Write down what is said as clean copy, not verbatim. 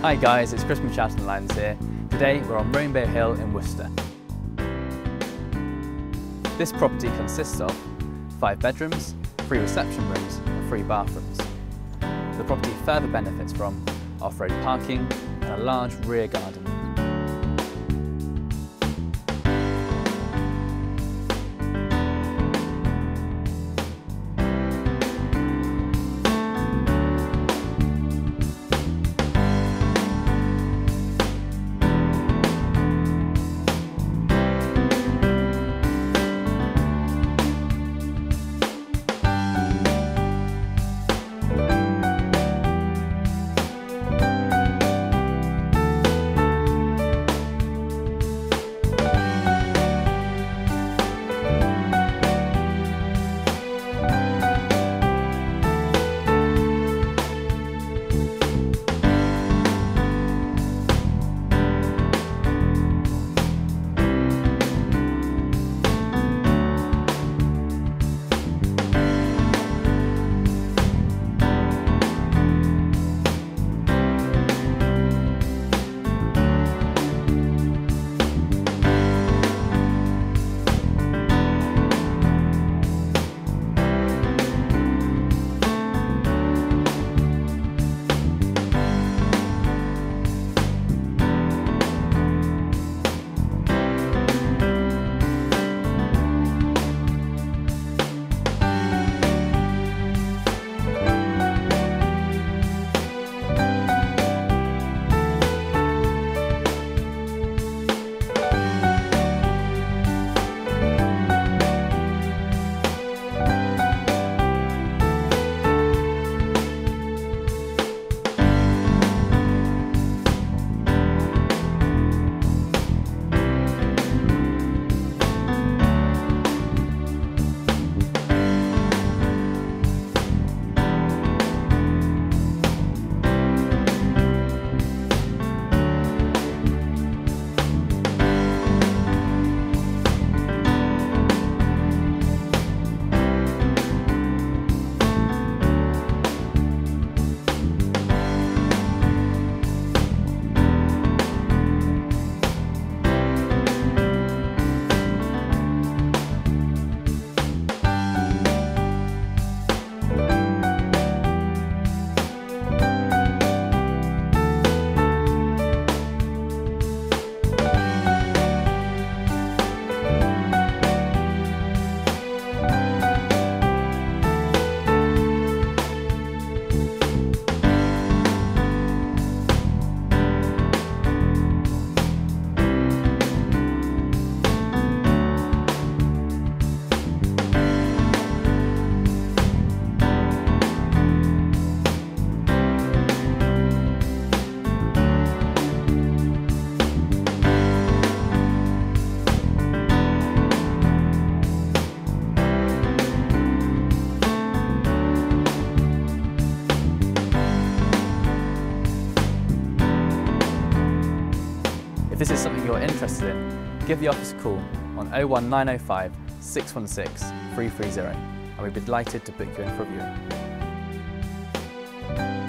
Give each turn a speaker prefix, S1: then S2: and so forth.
S1: Hi guys, it's Chris from Charlton Lines here. Today we're on Rainbow Hill in Worcester. This property consists of 5 bedrooms, 3 reception rooms and 3 bathrooms. The property further benefits from off-road parking and a large rear garden. If this is something you're interested in, give the office a call on 01905 616 330 and we'd be delighted to book you in for a viewing.